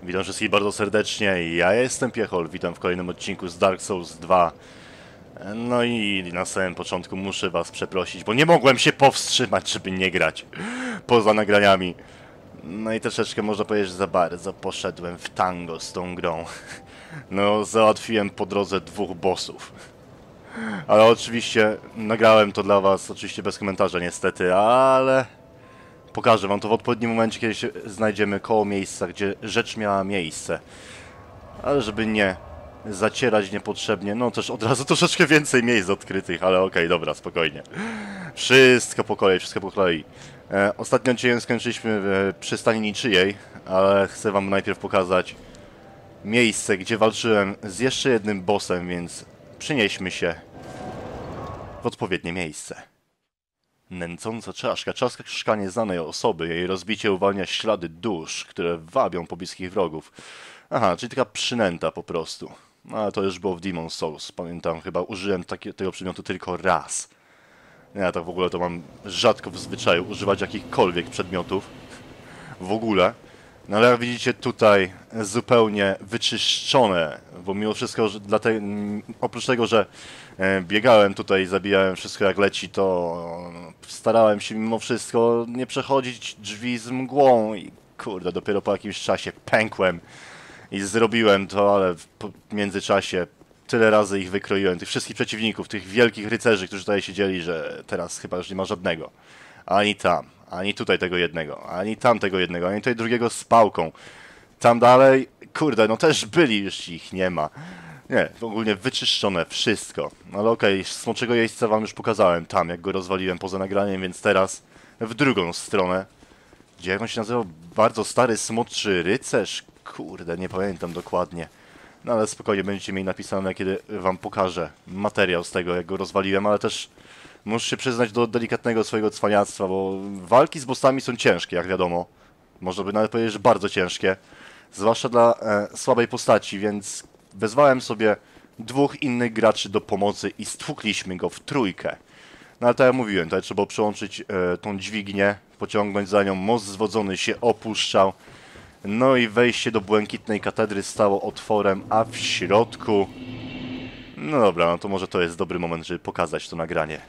Witam wszystkich bardzo serdecznie, ja jestem Piechol, witam w kolejnym odcinku z Dark Souls 2. No i na samym początku muszę was przeprosić, bo nie mogłem się powstrzymać, żeby nie grać poza nagraniami. No i troszeczkę można powiedzieć, że za bardzo poszedłem w tango z tą grą. No, załatwiłem po drodze 2 bossów. Ale oczywiście nagrałem to dla was, oczywiście bez komentarza niestety, ale... Pokażę wam to w odpowiednim momencie, kiedy się znajdziemy koło miejsca, gdzie rzecz miała miejsce. Ale żeby nie zacierać niepotrzebnie, no też od razu troszeczkę więcej miejsc odkrytych, ale okej, dobra, spokojnie. Wszystko po kolei, wszystko po kolei. Ostatni odcinek skończyliśmy w przystani niczyjej, ale chcę wam najpierw pokazać miejsce, gdzie walczyłem z jeszcze jednym bossem, więc przynieśmy się w odpowiednie miejsce. Nęcąca czaszka. Czaszka nieznanej osoby. Jej rozbicie uwalnia ślady dusz, które wabią pobliskich wrogów. Aha, czyli taka przynęta po prostu. No, ale to już było w Demon's Souls. Pamiętam, chyba użyłem tego przedmiotu tylko raz. Ja tak w ogóle to mam rzadko w zwyczaju używać jakichkolwiek przedmiotów. W ogóle. No ale jak widzicie tutaj zupełnie wyczyszczone, bo mimo wszystko, że oprócz tego, że biegałem tutaj, zabijałem wszystko jak leci, to starałem się mimo wszystko nie przechodzić drzwi z mgłą i kurde, dopiero po jakimś czasie pękłem i zrobiłem to, ale w międzyczasie tyle razy ich wykroiłem, tych wszystkich przeciwników, tych wielkich rycerzy, którzy tutaj siedzieli, że teraz chyba już nie ma żadnego. Ani tam, ani tutaj tego jednego, ani tam tego jednego, ani tutaj drugiego z pałką. Tam dalej, kurde, no też byli, już ich nie ma. Nie, ogólnie wyczyszczone wszystko. Ale okej, smoczego jeźdźca wam już pokazałem tam, jak go rozwaliłem poza nagraniem, więc teraz w drugą stronę. Gdzie jak on się nazywał? Bardzo stary smoczy rycerz? Kurde, nie pamiętam dokładnie. No ale spokojnie, będziecie mieli napisane, kiedy wam pokażę materiał z tego, jak go rozwaliłem, ale też muszę się przyznać do delikatnego swojego cwaniactwa, bo walki z bossami są ciężkie, jak wiadomo. Można by nawet powiedzieć, że bardzo ciężkie. Zwłaszcza dla słabej postaci, więc wezwałem sobie 2 innych graczy do pomocy i stłukliśmy go w trójkę. No ale tak jak mówiłem, tutaj trzeba było przełączyć tą dźwignię, pociągnąć za nią, most zwodzony się opuszczał. No i wejście do błękitnej katedry stało otworem, a w środku... No dobra, no to może to jest dobry moment, żeby pokazać to nagranie.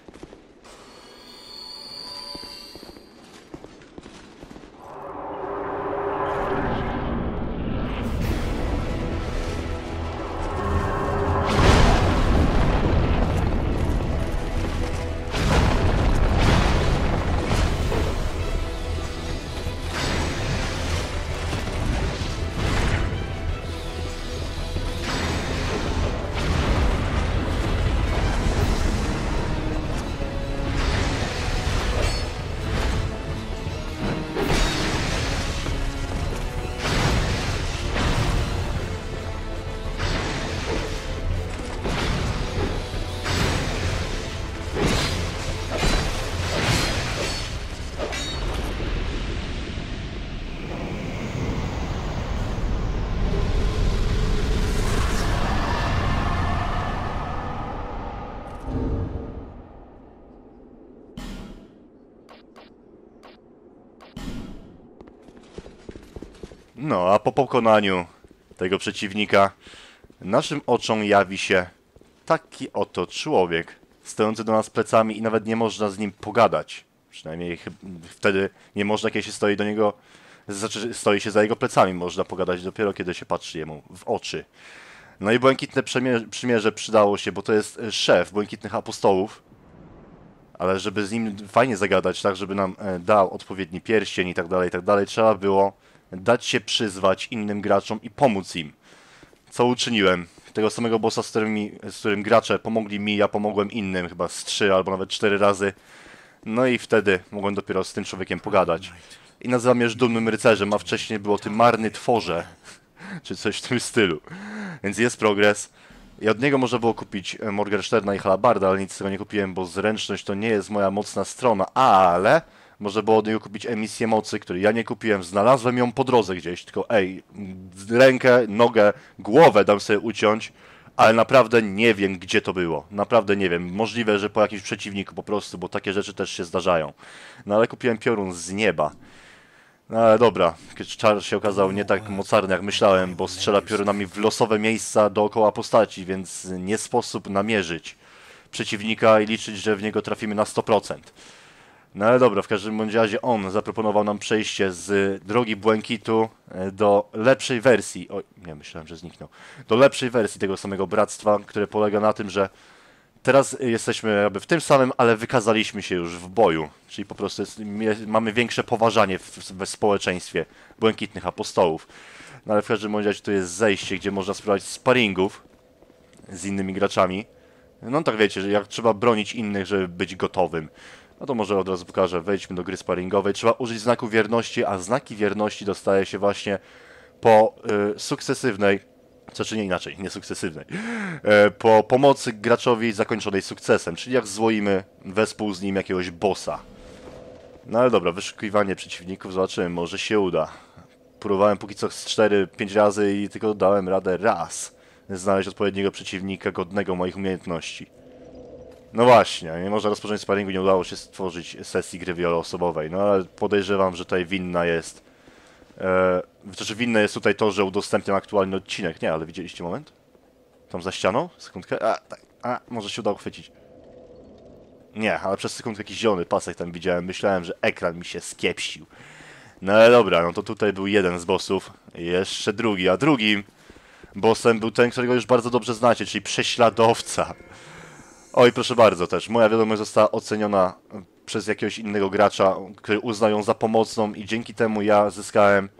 No, a po pokonaniu tego przeciwnika naszym oczom jawi się taki oto człowiek, stojący do nas plecami i nawet nie można z nim pogadać. Przynajmniej wtedy nie można, kiedy się stoi do niego, znaczy stoi się za jego plecami, można pogadać dopiero kiedy się patrzy jemu w oczy. No i Błękitne Przymierze przydało się, bo to jest szef Błękitnych Apostołów. Ale żeby z nim fajnie zagadać, tak, żeby nam dał odpowiedni pierścień i tak dalej, trzeba było dać się przyzwać innym graczom i pomóc im. Co uczyniłem? Tego samego bossa, z którym gracze pomogli mi, ja pomogłem innym, chyba z 3 albo nawet 4 razy. No i wtedy mogłem dopiero z tym człowiekiem pogadać. I nazywam już dumnym rycerzem, a wcześniej było tym marny tworze, czy coś w tym stylu. Więc jest progres. I od niego można było kupić Morgensterna i Halabarda, ale nic z tego nie kupiłem, bo zręczność to nie jest moja mocna strona, ale można było od niego kupić emisję mocy, której ja nie kupiłem, znalazłem ją po drodze gdzieś, tylko ej, rękę, nogę, głowę dam sobie uciąć, ale naprawdę nie wiem, gdzie to było. Naprawdę nie wiem. Możliwe, że po jakimś przeciwniku po prostu, bo takie rzeczy też się zdarzają. No ale kupiłem piorun z nieba. No ale dobra, czar się okazał nie tak mocarny jak myślałem, bo strzela piorunami w losowe miejsca dookoła postaci, więc nie sposób namierzyć przeciwnika i liczyć, że w niego trafimy na 100%. No ale dobra, w każdym bądź razie on zaproponował nam przejście z drogi Błękitu do lepszej wersji. Oj, nie, myślałem, że zniknął. Do lepszej wersji tego samego bractwa, które polega na tym, że teraz jesteśmy jakby w tym samym, ale wykazaliśmy się już w boju. Czyli po prostu mamy większe poważanie we społeczeństwie Błękitnych Apostołów. No ale w każdym bądź razie tu jest zejście, gdzie można spróbować sparingów z innymi graczami. No tak wiecie, że jak trzeba bronić innych, żeby być gotowym. No to może od razu pokażę, wejdźmy do gry sparingowej. Trzeba użyć znaku wierności, a znaki wierności dostaje się właśnie po sukcesywnej, znaczy nie inaczej, nie sukcesywnej, po pomocy graczowi zakończonej sukcesem, czyli jak złoimy wespół z nim jakiegoś bossa. No ale dobra, wyszukiwanie przeciwników, zobaczymy, może się uda. Próbowałem póki co z 4-5 razy i tylko dałem radę raz znaleźć odpowiedniego przeciwnika godnego moich umiejętności. No właśnie, nie można rozpocząć sparingu, nie udało się stworzyć sesji gry wieloosobowej, no ale podejrzewam, że tutaj winna jest... Znaczy winne jest tutaj to, że udostępniam aktualny odcinek. Nie, ale widzieliście moment? Tam za ścianą? Sekundkę? Tak. Może się udało chwycić. Nie, ale przez sekundkę jakiś zielony pasek tam widziałem. Myślałem, że ekran mi się skiepścił. No ale dobra, no to tutaj był jeden z bossów. Jeszcze drugi, a drugim bossem był ten, którego już bardzo dobrze znacie, czyli prześladowca. Oj, proszę bardzo też. Moja wiadomość została oceniona przez jakiegoś innego gracza, który uznał ją za pomocną i dzięki temu ja zyskałem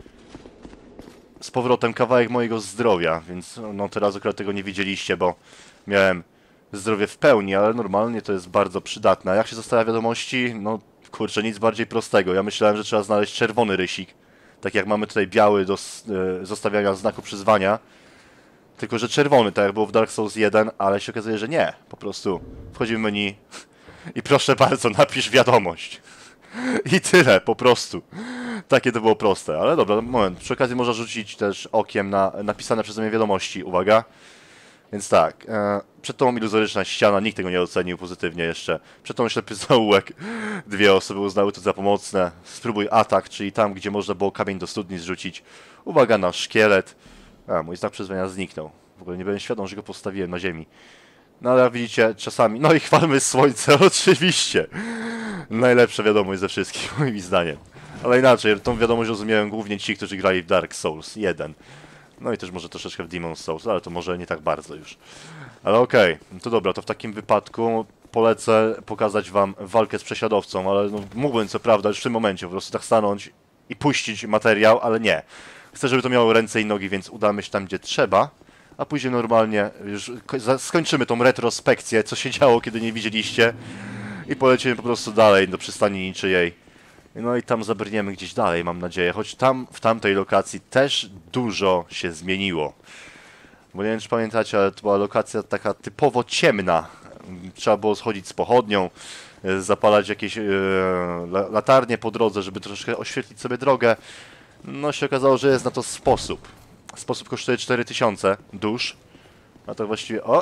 z powrotem kawałek mojego zdrowia, więc no teraz akurat tego nie widzieliście, bo miałem zdrowie w pełni, ale normalnie to jest bardzo przydatne. A jak się zostawia wiadomości? No kurczę, nic bardziej prostego. Ja myślałem, że trzeba znaleźć czerwony rysik, tak jak mamy tutaj biały do zostawiania znaku przyzwania. Tylko że czerwony, tak jak było w Dark Souls 1, ale się okazuje, że nie. Po prostu wchodzimy w menu i proszę bardzo, napisz wiadomość. I tyle, po prostu. Takie to było proste, ale dobra, moment. Przy okazji można rzucić też okiem na napisane przeze mnie wiadomości, uwaga. Więc tak, przed tą iluzoryczna ściana, nikt tego nie ocenił pozytywnie jeszcze. Przed tą ślepy zaułek, dwie osoby uznały to za pomocne. Spróbuj atak, czyli tam, gdzie można było kamień do studni zrzucić. Uwaga na szkielet. Mój znak przyzwania zniknął. W ogóle nie byłem świadom, że go postawiłem na ziemi. No ale jak widzicie, czasami... No i chwalmy słońce, oczywiście. Najlepsza wiadomość ze wszystkich, moim zdaniem. Ale inaczej, tą wiadomość rozumieją głównie ci, którzy grali w Dark Souls 1. No i też może troszeczkę w Demon's Souls, ale to może nie tak bardzo już. Ale okej, no to dobra, to w takim wypadku polecę pokazać wam walkę z prześladowcą, ale no, mógłbym co prawda już w tym momencie po prostu tak stanąć i puścić materiał, ale nie. Chcę, żeby to miało ręce i nogi, więc udamy się tam, gdzie trzeba, a później normalnie już skończymy tą retrospekcję, co się działo, kiedy nie widzieliście i polecimy po prostu dalej do przystani niczyjej. No i tam zabrniemy gdzieś dalej, mam nadzieję, choć tam, w tamtej lokacji też dużo się zmieniło. Bo nie wiem, czy pamiętacie, ale to była lokacja taka typowo ciemna. Trzeba było schodzić z pochodnią, zapalać jakieś latarnie po drodze, żeby troszkę oświetlić sobie drogę. No się okazało, że jest na to sposób. Sposób kosztuje 4000 dusz. A tak właściwie... O!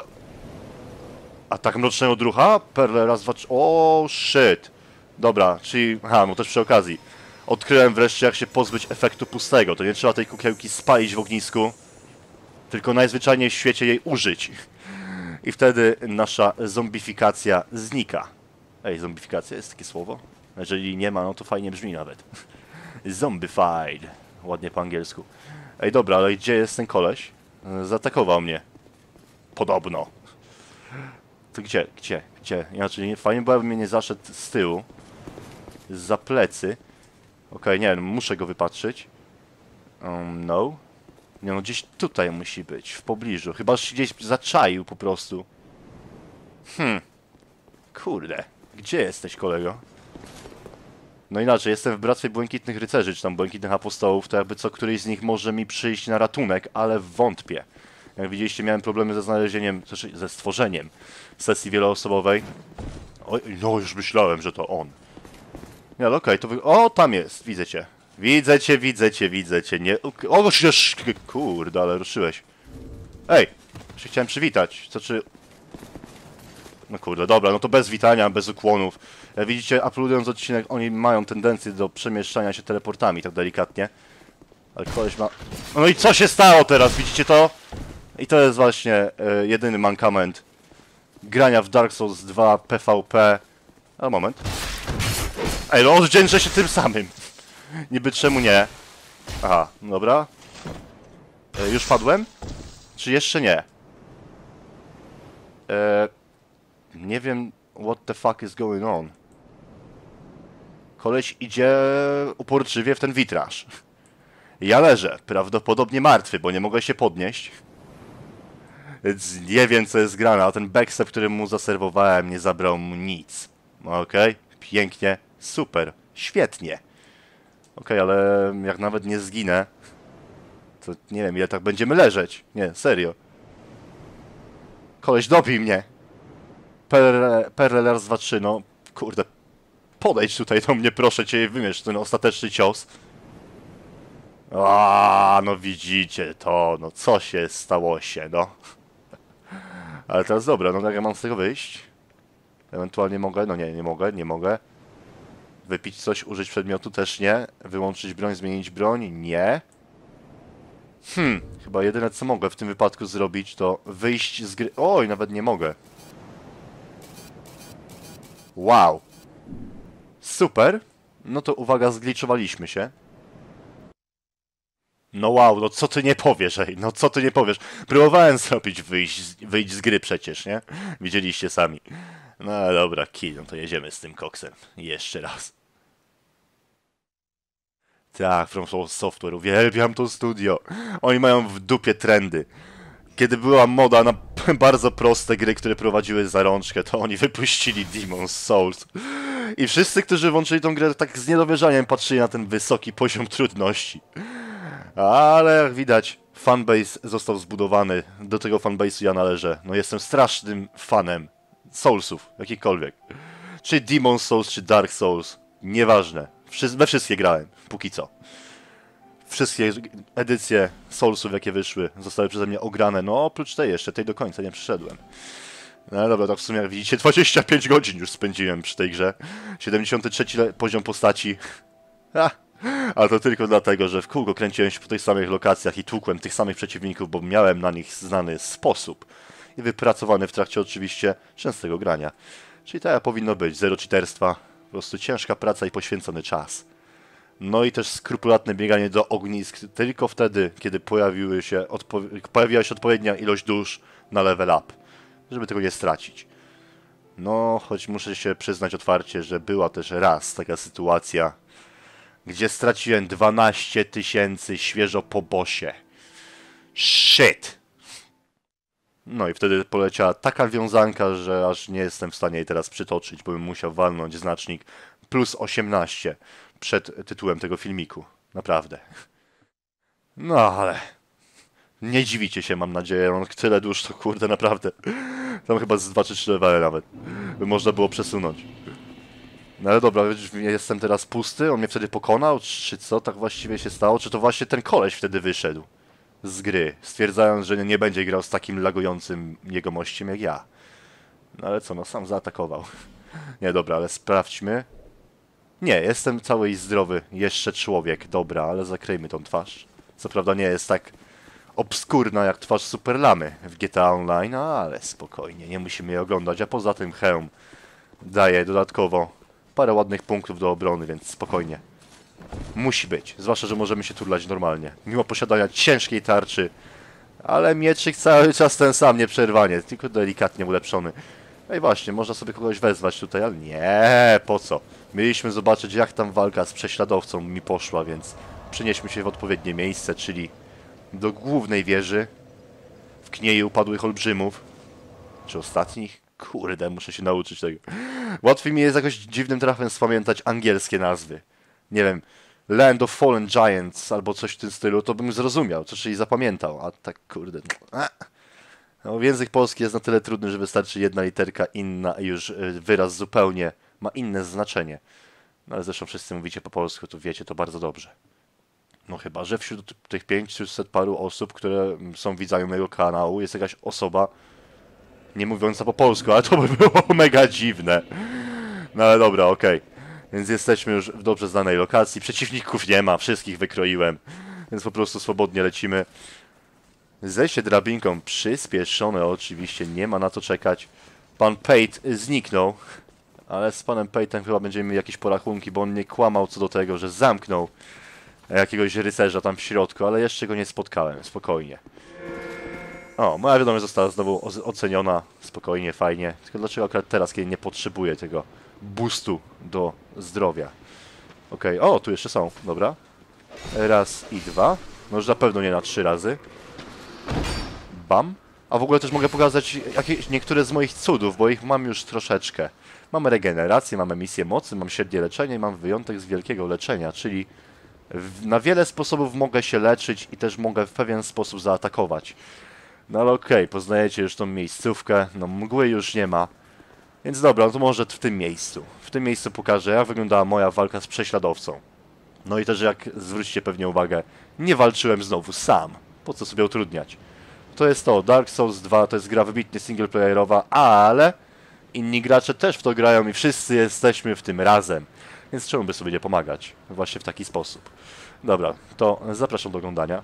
Atak mrocznego drucha? Perle raz, dwa, trzy... O, shit! Dobra, czyli... Aha, no też przy okazji. Odkryłem wreszcie, jak się pozbyć efektu pustego. To nie trzeba tej kukiełki spalić w ognisku, tylko najzwyczajniej w świecie jej użyć. I wtedy nasza zombifikacja znika. Ej, zombifikacja jest takie słowo? Jeżeli nie ma, no to fajnie brzmi nawet. Zombified. Ładnie po angielsku. Ej, dobra, ale gdzie jest ten koleś? Zaatakował mnie. Podobno. To gdzie? Inaczej fajnie było, jakby mnie nie zaszedł z tyłu. Za plecy. Okej, nie wiem, muszę go wypatrzyć. No. Nie no, gdzieś tutaj musi być, w pobliżu. Chyba gdzieś zaczaił po prostu. Kurde. Gdzie jesteś, kolego? No inaczej, jestem w Bractwie Błękitnych Rycerzy, czy tam Błękitnych Apostołów, to jakby co któryś z nich może mi przyjść na ratunek, ale wątpię. Jak widzieliście, miałem problemy ze znalezieniem, znaczy ze stworzeniem sesji wieloosobowej. Oj, no już myślałem, że to on. Nie, ale okej, to O, tam jest, widzę cię. Widzę cię, nie... O, kurde, ale ruszyłeś. Ej, się chciałem przywitać, znaczy... No kurde, dobra, no to bez witania, bez ukłonów. Jak widzicie, uploadując odcinek, oni mają tendencję do przemieszczania się teleportami, tak delikatnie. Ale koleś ma... No i co się stało teraz, widzicie to? I to jest właśnie jedyny mankament grania w Dark Souls 2 PvP. A moment. Ej, no odwdzięczę się tym samym. Niby czemu nie? Aha, dobra. Już padłem? Czy jeszcze nie? Nie wiem what the fuck is going on. Koleś idzie uporczywie w ten witraż. Ja leżę, prawdopodobnie martwy, bo nie mogę się podnieść. Więc nie wiem co jest grane, a ten backstep, który mu zaserwowałem, nie zabrał mu nic. Okej, pięknie, super, świetnie. Okej, ale jak nawet nie zginę, to nie wiem ile tak będziemy leżeć. Nie, serio. Koleś dobij mnie. Perler 2-3, no kurde. Podejdź tutaj do mnie, proszę cię, i wymierz ten ostateczny cios. A, no widzicie to, no co się stało się, no. Ale teraz dobra, no jak ja mam z tego wyjść? Ewentualnie mogę, no nie, nie mogę. Wypić coś, użyć przedmiotu też nie. Wyłączyć broń, zmienić broń, nie. Chyba jedyne co mogę w tym wypadku zrobić to wyjść z gry... Oj, nawet nie mogę. Wow. Super. No to uwaga, zgliczowaliśmy się. No wow, no co ty nie powiesz, ej, no co ty nie powiesz. Próbowałem zrobić wyjść z gry przecież, nie? Widzieliście sami. No dobra, kill, no to jedziemy z tym koksem. Jeszcze raz. Tak, From Software, uwielbiam to studio. Oni mają w dupie trendy. Kiedy była moda na bardzo proste gry, które prowadziły za rączkę, to oni wypuścili Demon's Souls. I wszyscy, którzy włączyli tą grę, tak z niedowierzaniem patrzyli na ten wysoki poziom trudności. Ale jak widać, fanbase został zbudowany. Do tego fanbase'u ja należę. No jestem strasznym fanem Soulsów, jakikolwiek. Czy Demon's Souls, czy Dark Souls. Nieważne. We wszystkie grałem, póki co. Wszystkie edycje Soulsów, jakie wyszły, zostały przeze mnie ograne. No, oprócz tej jeszcze, tej do końca nie przyszedłem. No dobra, tak w sumie jak widzicie, 25 godzin już spędziłem przy tej grze. 73 poziom postaci. Ale to tylko dlatego, że w kółko kręciłem się po tych samych lokacjach i tłukłem tych samych przeciwników, bo miałem na nich znany sposób. I wypracowany w trakcie oczywiście częstego grania. Czyli tak powinno być, zero cheaterstwa, po prostu ciężka praca i poświęcony czas. No i też skrupulatne bieganie do ognisk tylko wtedy, kiedy pojawiła się odpowiednia ilość dusz na level up, żeby tego nie stracić. No, choć muszę się przyznać otwarcie, że była też raz taka sytuacja, gdzie straciłem 12 000 świeżo po bossie. Shit! No i wtedy poleciała taka wiązanka, że aż nie jestem w stanie jej teraz przytoczyć, bo bym musiał walnąć znacznik plus 18 przed tytułem tego filmiku. Naprawdę. No ale... Nie dziwicie się, mam nadzieję. Mam tyle dusz, to kurde, naprawdę. Tam chyba z 2 czy 3 levele nawet. By można było przesunąć. No ale dobra, jestem teraz pusty, on mnie wtedy pokonał, czy co tak właściwie się stało? Czy to właśnie ten koleś wtedy wyszedł z gry, stwierdzając, że nie będzie grał z takim lagującym jegomościem jak ja. No ale co, no sam zaatakował. Nie, dobra, ale sprawdźmy. Nie, jestem cały i zdrowy, jeszcze człowiek, dobra, ale zakryjmy tą twarz. Co prawda nie jest tak obskurna jak twarz Superlamy w GTA Online, ale spokojnie, nie musimy jej oglądać, a poza tym hełm daje dodatkowo parę ładnych punktów do obrony, więc spokojnie. Musi być, zwłaszcza, że możemy się turlać normalnie, mimo posiadania ciężkiej tarczy, ale mieczyk cały czas ten sam, nieprzerwanie, tylko delikatnie ulepszony. No i właśnie, można sobie kogoś wezwać tutaj, ale nie, po co? Mieliśmy zobaczyć, jak tam walka z prześladowcą mi poszła, więc przenieśmy się w odpowiednie miejsce, czyli do głównej wieży w kniei upadłych olbrzymów. Czy ostatnich? Kurde, muszę się nauczyć tego. Łatwiej mi jest jakoś dziwnym trafem spamiętać angielskie nazwy. Nie wiem, Land of Fallen Giants albo coś w tym stylu, to bym zrozumiał, co czyli zapamiętał, a tak kurde... No, język polski jest na tyle trudny, że wystarczy jedna literka inna i już wyraz zupełnie ma inne znaczenie. No ale zresztą wszyscy mówicie po polsku, to wiecie to bardzo dobrze. No chyba, że wśród tych 500 paru osób, które są widzami mojego kanału, jest jakaś osoba nie mówiąca po polsku, ale to by było mega dziwne. No ale dobra, okej. Więc jesteśmy już w dobrze znanej lokacji. Przeciwników nie ma, wszystkich wykroiłem. Więc po prostu swobodnie lecimy. Zejście drabinką przyspieszone oczywiście, nie ma na to czekać. Pan Pate zniknął. Ale z panem Pate'em chyba będziemy mieli jakieś porachunki, bo on nie kłamał co do tego, że zamknął jakiegoś rycerza tam w środku, ale jeszcze go nie spotkałem, spokojnie. O, moja wiadomość została znowu oceniona, spokojnie, fajnie. Tylko dlaczego akurat teraz, kiedy nie potrzebuję tego boostu do zdrowia? Okej, o, tu jeszcze są, dobra. Raz i dwa. No już na pewno nie na 3 razy. Bam. A w ogóle też mogę pokazać niektóre z moich cudów, bo ich mam już troszeczkę. Mamy regenerację, mamy misję mocy, mam średnie leczenie i mam wyjątek z wielkiego leczenia, czyli na wiele sposobów mogę się leczyć i też mogę w pewien sposób zaatakować. No ale okej, poznajecie już tą miejscówkę, no mgły już nie ma. Więc dobra, no to może w tym miejscu. W tym miejscu pokażę, jak wyglądała moja walka z prześladowcą. No i też jak zwróćcie pewnie uwagę, nie walczyłem znowu sam. Po co sobie utrudniać? To jest to, Dark Souls 2 to jest gra wybitnie singleplayerowa, ale inni gracze też w to grają i wszyscy jesteśmy w tym razem. Więc czemu by sobie nie pomagać? Właśnie w taki sposób. Dobra, to zapraszam do oglądania.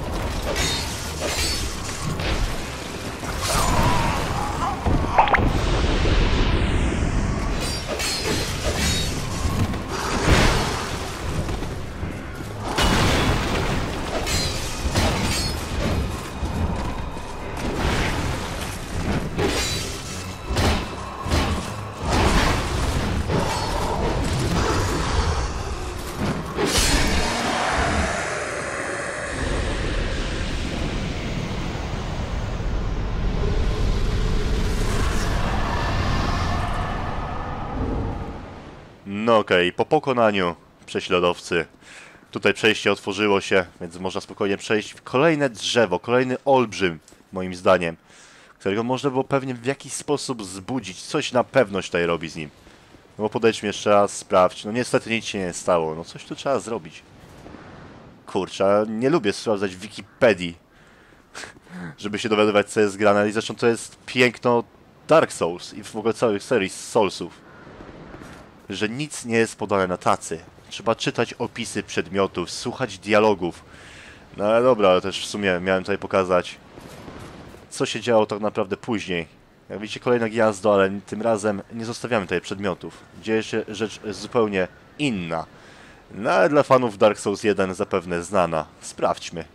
No okej, po pokonaniu prześladowcy tutaj przejście otworzyło się, więc można spokojnie przejść w kolejne drzewo, kolejny olbrzym, moim zdaniem, którego można było pewnie w jakiś sposób zbudzić. Coś na pewność tutaj robi z nim. No bo podejdźmy jeszcze raz, sprawdź. No niestety nic się nie stało, no coś tu trzeba zrobić. Kurczę, nie lubię sprawdzać w Wikipedii, żeby się dowiadywać, co jest grane. I zresztą to jest piękno Dark Souls i w ogóle całych serii Soulsów, że nic nie jest podane na tacy. Trzeba czytać opisy przedmiotów, słuchać dialogów. No ale dobra, ale też w sumie miałem tutaj pokazać, co się działo tak naprawdę później. Jak widzicie, kolejne gniazdo, ale tym razem nie zostawiamy tutaj przedmiotów. Dzieje się rzecz zupełnie inna. No ale dla fanów Dark Souls 1 zapewne znana. Sprawdźmy.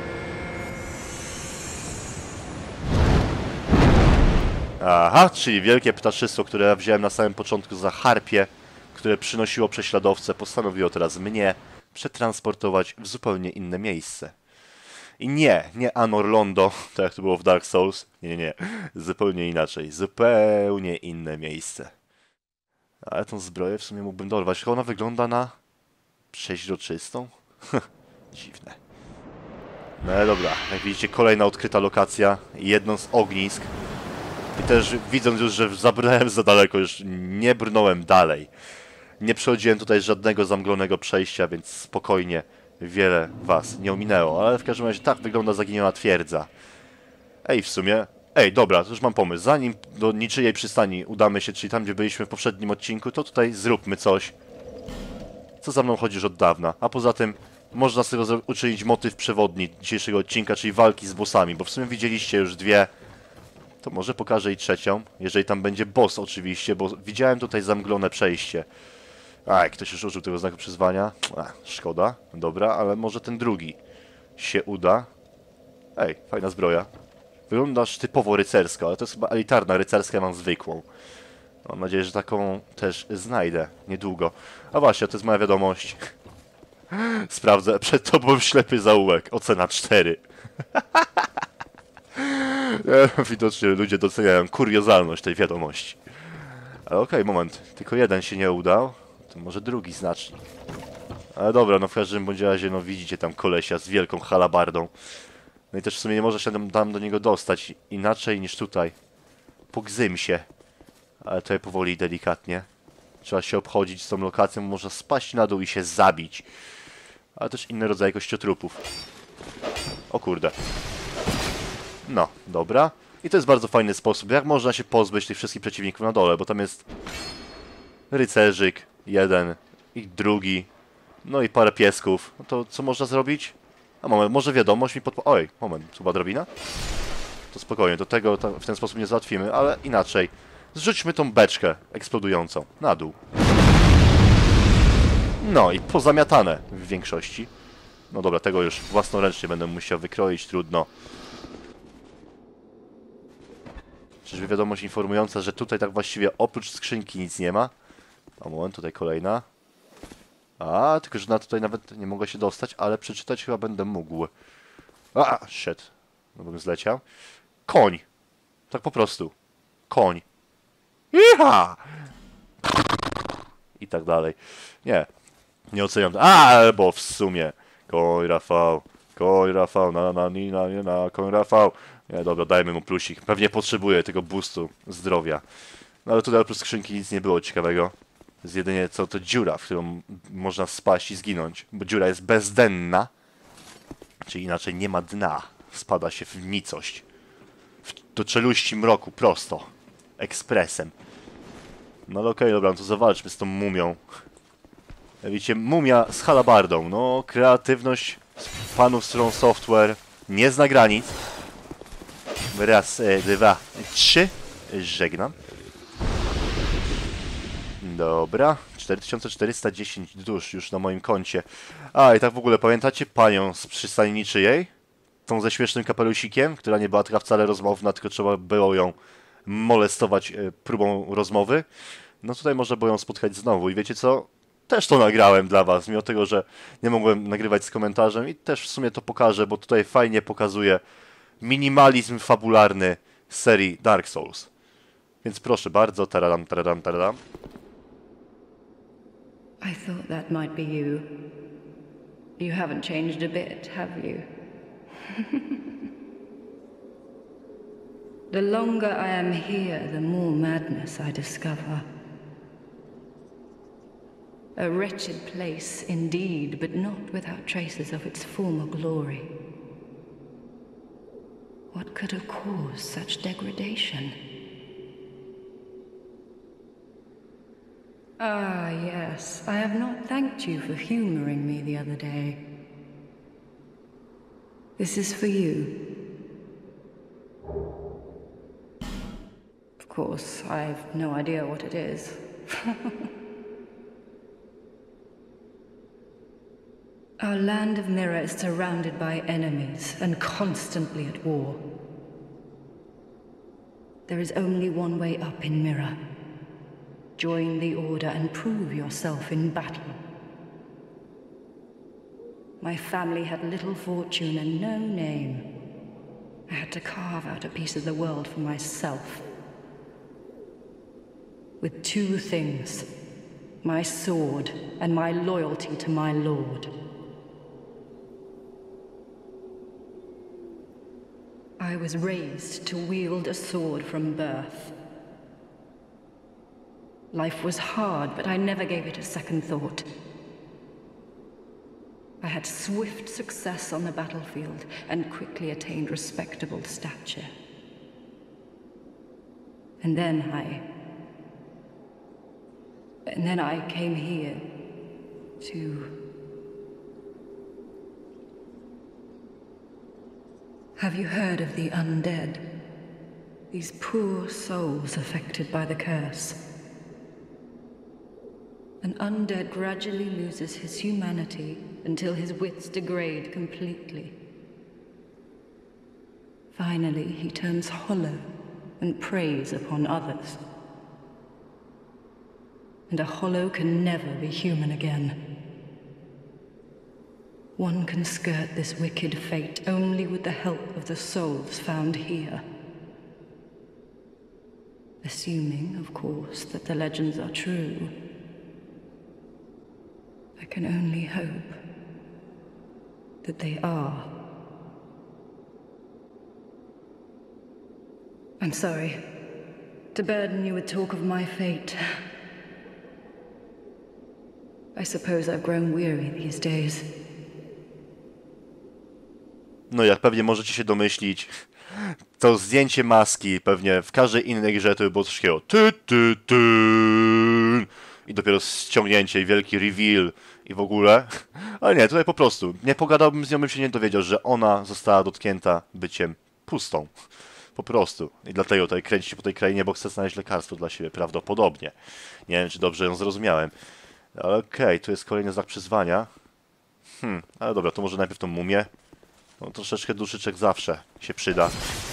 Aha, czyli wielkie ptaszystwo, które ja wziąłem na samym początku za harpię, które przynosiło prześladowcę, postanowiło teraz mnie przetransportować w zupełnie inne miejsce. I nie Anor Londo, tak jak to było w Dark Souls. Nie. Zupełnie inaczej. Zupełnie inne miejsce. Ale tą zbroję w sumie mógłbym dorwać. Chyba ona wygląda na przeźroczystą? Dziwne. No ale dobra, jak widzicie, kolejna odkryta lokacja. Jedno z ognisk. I też widząc już, że zabrnąłem za daleko, już nie brnąłem dalej. Nie przechodziłem tutaj żadnego zamglonego przejścia, więc spokojnie wiele was nie ominęło. Ale w każdym razie tak wygląda zaginiona twierdza. Ej, w sumie... Ej, dobra, to już mam pomysł. Zanim do niczyjej przystani udamy się, czyli tam, gdzie byliśmy w poprzednim odcinku, to tutaj zróbmy coś, co za mną chodzi już od dawna. A poza tym można z tego uczynić motyw przewodni dzisiejszego odcinka, czyli walki z bossami, bo w sumie widzieliście już dwie. To może pokażę i trzecią, jeżeli tam będzie boss oczywiście, bo widziałem tutaj zamglone przejście. A, ktoś już użył tego znaku przyzwania. Szkoda, dobra, ale może ten drugi się uda. Ej, fajna zbroja. Wyglądasz typowo rycersko, ale to jest chyba elitarna rycerska, ja mam zwykłą. Mam nadzieję, że taką też znajdę niedługo. A właśnie, to jest moja wiadomość. Sprawdzę, przed tobą ślepy zaułek, ocena 4. Widocznie ludzie doceniają kuriozalność tej wiadomości. Ale okej, moment, tylko jeden się nie udał. To może drugi znacznik. Ale dobra, no w każdym bądź razie, no widzicie tam kolesia z wielką halabardą. No i też w sumie nie może się tam do niego dostać inaczej niż tutaj. Po gzymsie. Ale tutaj powoli i delikatnie. Trzeba się obchodzić z tą lokacją, można spaść na dół i się zabić. Ale też inny rodzaj kościotrupów. O kurde. No, dobra. I I to jest bardzo fajny sposób, jak można się pozbyć tych wszystkich przeciwników na dole, bo tam jest rycerzyk, jeden i drugi, no i parę piesków. No to co można zrobić? A moment, może wiadomość mi Oj, moment, chyba drabina? To spokojnie, do tego w ten sposób nie załatwimy, ale inaczej. Zrzućmy tą beczkę eksplodującą na dół. No i pozamiatane w większości. No dobra, tego już własnoręcznie będę musiał wykroić, trudno. Czyżby wiadomość informująca, że tutaj tak właściwie oprócz skrzynki nic nie ma? A moment, tutaj kolejna. A, tylko że na tutaj nawet nie mogę się dostać, ale przeczytać chyba będę mógł. A, shit. No bym zleciał. Koń. Tak po prostu. Koń. Iha! I tak dalej. Nie. Nie oceniam. A, bo w sumie. Koń Rafał. Koń Rafał. Koń Rafał. Nie, dobra, dajmy mu plusik. Pewnie potrzebuje tego boostu zdrowia. No ale tutaj oprócz skrzynki nic nie było ciekawego. Jest jedynie co to dziura, w którą można spaść i zginąć. Bo dziura jest bezdenna. Czyli inaczej nie ma dna. Spada się w nicość. Do czeluści mroku, prosto. Ekspresem. No ale okej, dobra, no to zawalczmy z tą mumią. Widzicie, mumia z halabardą. No, kreatywność panów From Software nie zna granic. Raz, dwa, trzy. Żegnam. Dobra, 4410 dusz już na moim koncie. A, i tak w ogóle pamiętacie panią z przystani niczyjej? Tą ze śmiesznym kapelusikiem, która nie była taka wcale rozmowna, tylko trzeba było ją molestować próbą rozmowy. No tutaj można było ją spotkać znowu i wiecie co? Też to nagrałem dla was, mimo tego, że nie mogłem nagrywać z komentarzem i też w sumie to pokażę, bo tutaj fajnie pokazuje minimalizm fabularny serii Dark Souls. Więc proszę bardzo, taradam, taradam, taradam. I thought that might be you. You haven't changed a bit, have you? The longer I am here, the more madness I discover. A wretched place indeed, but not without traces of its former glory. What could have caused such degradation? Ah, yes. I have not thanked you for humoring me the other day. This is for you. Of course, I've no idea what it is. Our land of Mirror is surrounded by enemies and constantly at war. There is only one way up in Mirror. Join the Order and prove yourself in battle. My family had little fortune and no name. I had to carve out a piece of the world for myself. With two things, my sword and my loyalty to my lord. I was raised to wield a sword from birth. Life was hard, but I never gave it a second thought. I had swift success on the battlefield and quickly attained respectable stature. And then I came here to... Have you heard of the undead? These poor souls affected by the curse. An undead gradually loses his humanity until his wits degrade completely. Finally, he turns hollow and preys upon others. And a hollow can never be human again. One can skirt this wicked fate only with the help of the souls found here. Assuming, of course, that the legends are true. I can only hope that they are. I'm sorry to burden you with talk of my fate. I suppose I've grown weary these days. No jak pewnie możecie się domyślić, To zdjęcie maski pewnie w każdej innej grze to by było coś takiego i dopiero ściągnięcie i wielki reveal i w ogóle. Ale nie, tutaj po prostu. Nie pogadałbym z nią, bym się nie dowiedział, że ona została dotknięta byciem pustą. Po prostu. I dlatego tutaj kręci się po tej krainie, bo chce znaleźć lekarstwo dla siebie, prawdopodobnie. Nie wiem, czy dobrze ją zrozumiałem. Ale okej, tu jest kolejny znak przyzwania. Ale dobra, to może najpierw tą mumię. No troszeczkę duszyczek zawsze się przyda.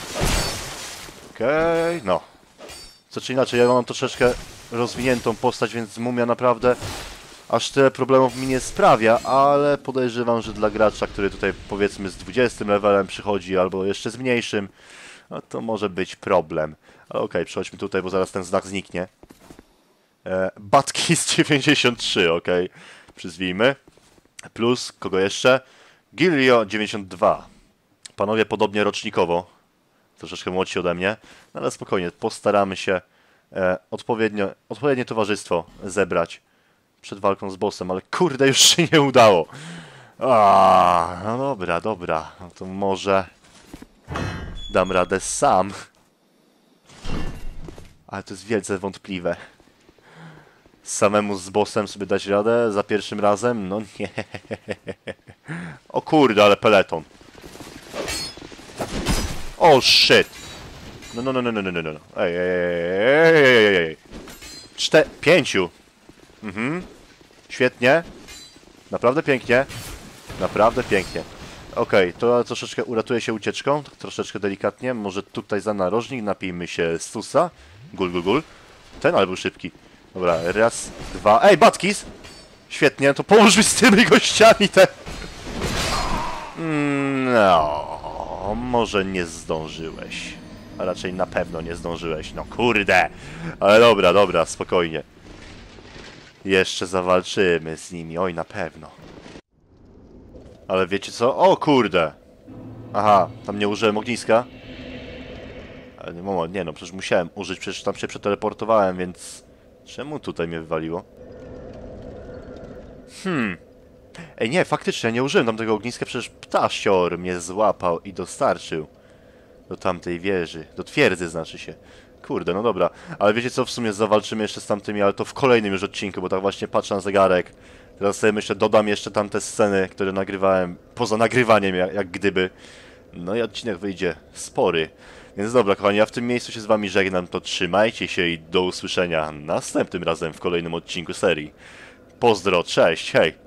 Okej, no. Co czy inaczej, ja mam troszeczkę rozwiniętą postać, więc mumia naprawdę aż tyle problemów mi nie sprawia, ale podejrzewam, że dla gracza, który tutaj powiedzmy z 20 levelem przychodzi, albo jeszcze z mniejszym, no to może być problem. Ale okej, przechodźmy tutaj, bo zaraz ten znak zniknie. Batki z 93, okej. Przyzwijmy. Plus, kogo jeszcze? Gilio 92. Panowie podobnie rocznikowo. Troszeczkę młodsi ode mnie. No ale spokojnie, postaramy się odpowiednie towarzystwo zebrać przed walką z bossem, ale kurde, już się nie udało. No dobra, dobra. No to może dam radę sam. Ale to jest wielce wątpliwe. Samemu z bossem sobie dać radę za pierwszym razem? No nie. O kurde, ale peleton. Oh shit. No. Ej. 5. Świetnie. Naprawdę pięknie. Naprawdę pięknie. Okej, to troszeczkę uratuje się ucieczką. Tak troszeczkę delikatnie. Może tutaj za narożnik. Napijmy się stusa. Gul. Ten ale był szybki. Dobra, raz, dwa. Ej, Batkis! Świetnie, to połóż mi z tymi gościami te... No, może nie zdążyłeś. A raczej na pewno nie zdążyłeś. No kurde! Ale dobra, spokojnie. Jeszcze zawalczymy z nimi, oj na pewno. Ale wiecie co? O kurde! Aha, tam nie użyłem ogniska. Ale nie no, przecież musiałem użyć, przecież tam się przeteleportowałem, więc... Czemu tutaj mnie wywaliło? Ej nie, faktycznie, nie użyłem tam tego ogniska, przecież ptasior mnie złapał i dostarczył do tamtej wieży, do twierdzy znaczy się. Kurde, no dobra, ale wiecie co, w sumie zawalczymy jeszcze z tamtymi, ale to w kolejnym już odcinku, bo tak właśnie patrzę na zegarek. Teraz sobie myślę, dodam jeszcze tamte sceny, które nagrywałem, poza nagrywaniem jak gdyby. No i odcinek wyjdzie spory. Więc dobra, kochani, ja w tym miejscu się z wami żegnam, to trzymajcie się i do usłyszenia następnym razem w kolejnym odcinku serii. Pozdro, cześć, hej!